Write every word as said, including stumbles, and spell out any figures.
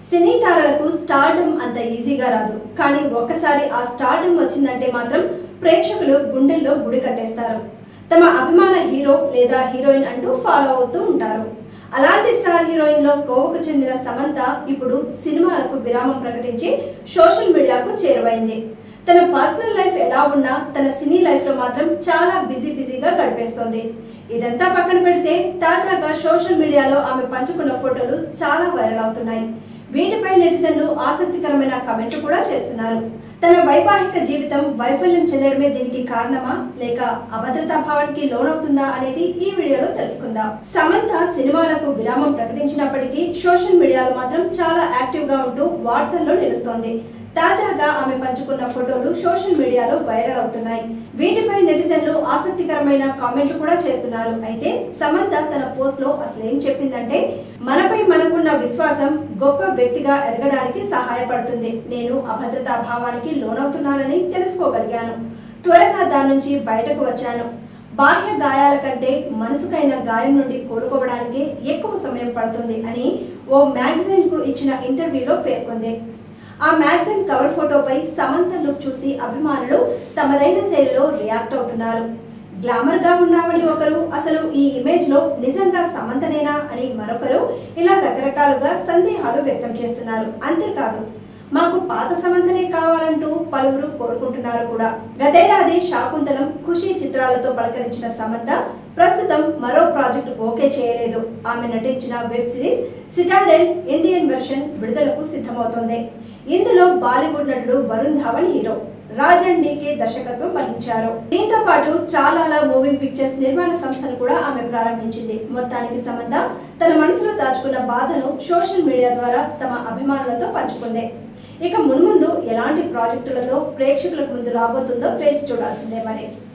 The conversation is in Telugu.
సినీ తారలకు స్టార్డమ్ అంత ఈజీగా రాదు. కానీ ఒక్కసారి ఆ స్టార్డమ్ వచ్చిందంటే మాత్రం ప్రేక్షకులు గుండెల్లో గుడి కట్టేస్తారు. తమ అభిమాన హీరో లేదా హీరోయిన్ అంటూ ఫాలో అవుతూ ఉంటారు. అలాంటి స్టార్ హీరోయిన్ లో కోవకు చెందిన సమంత ఇప్పుడు సినిమాలకు విరామం ప్రకటించి సోషల్ మీడియాకు చేరువైంది. తన పర్సనల్ లైఫ్ ఎలా ఉన్నా తన సినీ లైఫ్ లో మాత్రం చాలా బిజీ బిజీగా గడిపేస్తోంది. ఇదంతా పక్కన పెడితే తాజాగా సోషల్ మీడియాలో ఆమె పంచుకున్న ఫోటోలు చాలా వైరల్ అవుతున్నాయి. వీటిపై నెటిజన్లు ఆసక్తికరమైన కామెంట్లు కూడా చేస్తున్నారు. తన వైవాహిక జీవితం వైఫల్యం చెందడమే దీనికి కారణమా లేక అభద్రతా భావానికి లోనవుతుందా అనేది ఈ వీడియోలో తెలుసుకుందాం. సమంత సినిమాలకు విరామం ప్రకటించినప్పటికీ సోషల్ మీడియాలో మాత్రం చాలా యాక్టివ్ గా ఉంటూ వార్తల్లో నిలుస్తోంది. తాజాగా ఆమె పంచుకున్న ఫోటోలు సోషల్ మీడియాలో వైరల్ అవుతున్నాయి. వీటిపై నెటిజన్లు ఆసక్తికరమైన కామెంట్లు కూడా చేస్తున్నారు. అయితే సమంత తన పోస్ట్ లో అసలు ఏం చెప్పిందంటే, మనపై మనకున్న విశ్వాసం గొప్ప వ్యక్తిగా ఎదగడానికి సహాయపడుతుంది. నేను అభద్రతా భావానికి లోనవుతున్నానని తెలుసుకోగలిగాను. త్వరగా దాని నుంచి బయటకు వచ్చాను. బాహ్య గాయాల కంటే మనసుకైన గాయం నుండి కోలుకోవడానికి ఎక్కువ సమయం పడుతుంది అని ఓ మ్యాగజైన్ కు ఇచ్చిన ఇంటర్వ్యూలో పేర్కొంది. ఆ మ్యాగజైన్ కవర్ ఫోటోపై సమంత లుక్ చూసి అభిమానులు తమదైన శైలిలో రియాక్ట్ అవుతున్నారు. గ్లామర్ గా ఉన్నామని ఒకరు, అసలు ఈ ఇమేజ్ లో నిజంగా సమంతనేనా అని మరొకరు, ఇలా రకరకాలుగా సందేహాలు వ్యక్తం చేస్తున్నారు. అంతేకాదు, మాకు పాత సమంతనే కావాలంటూ పలువురు కోరుకుంటున్నారు కూడా. గతేడాది శాకుంతలం, ఖుషి చిత్రాలతో పలకరించిన సమంత ప్రస్తుతం మరో ప్రాజెక్టు ఓకే చేయలేదు. ఆమె నటించిన web series Citadel Indian version విడుదలకు సిద్ధమవుతోంది. ఇందులో బాలీవుడ్ నటుడు వరుణ్ ధావన్ హీరో, రాజన్ డీకే దర్శకత్వం వహించారు. దీంతో పాటు ట్రాలాలా మూవింగ్ పిక్చర్స్ నిర్మాణ సంస్థను కూడా ఆమె ప్రారంభించింది. మొత్తానికి సమంత తన మనసులో దాచుకున్న బాధను సోషల్ మీడియా ద్వారా తమ అభిమానులతో పంచుకుంది. ఇక మున్ముందు ఎలాంటి ప్రాజెక్టులతో ప్రేక్షకులకు ముందు రాబోతుందో వేచి చూడాల్సిందే మరి.